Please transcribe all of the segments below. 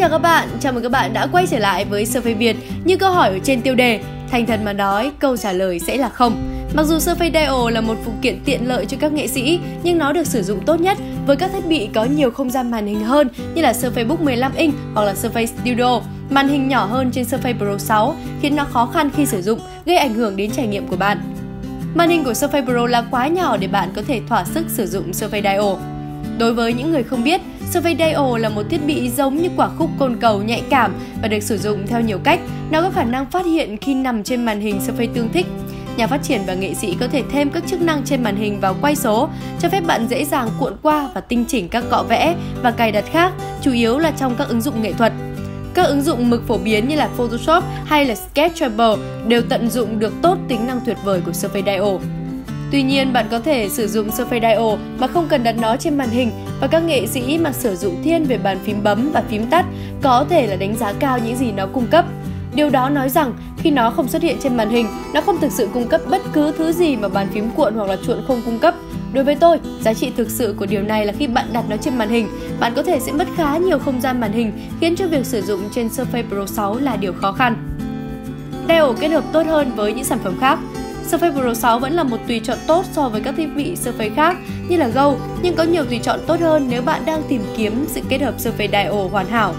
chào các bạn, chào mừng các bạn đã quay trở lại với Survey Việt. Như câu hỏi ở trên tiêu đề, thành thật mà nói, câu trả lời sẽ là không. Mặc dù Surface Duo là một phụ kiện tiện lợi cho các nghệ sĩ, nhưng nó được sử dụng tốt nhất với các thiết bị có nhiều không gian màn hình hơn như là Surface Book 15 inch hoặc là Surface Studio. Màn hình nhỏ hơn trên Surface Pro 6 khiến nó khó khăn khi sử dụng, gây ảnh hưởng đến trải nghiệm của bạn. Màn hình của Surface Pro là quá nhỏ để bạn có thể thỏa sức sử dụng Surface Duo. Đối với những người không biết, Surface Duo là một thiết bị giống như quả khúc côn cầu nhạy cảm và được sử dụng theo nhiều cách. Nó có khả năng phát hiện khi nằm trên màn hình Surface tương thích. Nhà phát triển và nghệ sĩ có thể thêm các chức năng trên màn hình vào quay số, cho phép bạn dễ dàng cuộn qua và tinh chỉnh các cọ vẽ và cài đặt khác, chủ yếu là trong các ứng dụng nghệ thuật. Các ứng dụng mực phổ biến như là Photoshop hay là Sketchable đều tận dụng được tốt tính năng tuyệt vời của Surface Duo. Tuy nhiên, bạn có thể sử dụng Surface Duo mà không cần đặt nó trên màn hình, và các nghệ sĩ mà sử dụng thiên về bàn phím bấm và phím tắt có thể là đánh giá cao những gì nó cung cấp. Điều đó nói rằng khi nó không xuất hiện trên màn hình, nó không thực sự cung cấp bất cứ thứ gì mà bàn phím cuộn hoặc là chuột không cung cấp. Đối với tôi, giá trị thực sự của điều này là khi bạn đặt nó trên màn hình, bạn có thể sẽ mất khá nhiều không gian màn hình, khiến cho việc sử dụng trên Surface Pro 6 là điều khó khăn. Duo kết hợp tốt hơn với những sản phẩm khác. Surface Pro 6 vẫn là một tùy chọn tốt so với các thiết bị Surface khác như là Go, nhưng có nhiều tùy chọn tốt hơn nếu bạn đang tìm kiếm sự kết hợp Surface Duo hoàn hảo.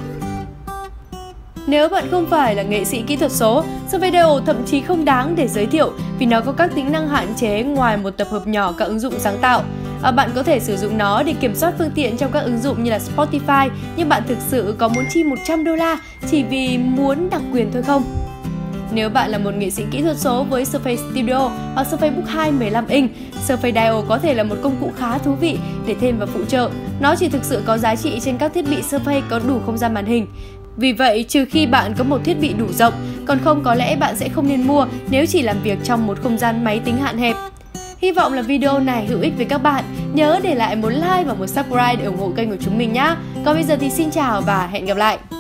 Nếu bạn không phải là nghệ sĩ kỹ thuật số, Surface Duo thậm chí không đáng để giới thiệu vì nó có các tính năng hạn chế ngoài một tập hợp nhỏ các ứng dụng sáng tạo. Bạn có thể sử dụng nó để kiểm soát phương tiện trong các ứng dụng như là Spotify, nhưng bạn thực sự có muốn chi $100 chỉ vì muốn đặc quyền thôi không? Nếu bạn là một nghệ sĩ kỹ thuật số với Surface Studio hoặc Surface Book 2 15 inch, Surface Duo có thể là một công cụ khá thú vị để thêm vào phụ trợ. Nó chỉ thực sự có giá trị trên các thiết bị Surface có đủ không gian màn hình. Vì vậy, trừ khi bạn có một thiết bị đủ rộng, còn không có lẽ bạn sẽ không nên mua nếu chỉ làm việc trong một không gian máy tính hạn hẹp. Hy vọng là video này hữu ích với các bạn. Nhớ để lại một like và một subscribe để ủng hộ kênh của chúng mình nhé. Còn bây giờ thì xin chào và hẹn gặp lại!